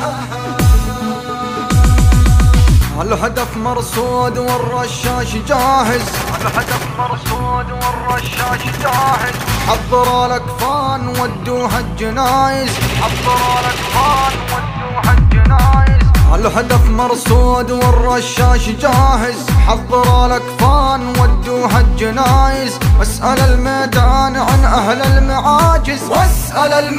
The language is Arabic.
الهدف مرصود والرشاش جاهز، الهدف مرصود والرشاش جاهز. حضر الاكفان ودوها الجنايز، حضر الاكفان ودوها الجنايز. الهدف مرصود والرشاش جاهز، حضر الاكفان ودوها الجنايز. واسأل الميدان عن اهل المعاجز، واسأل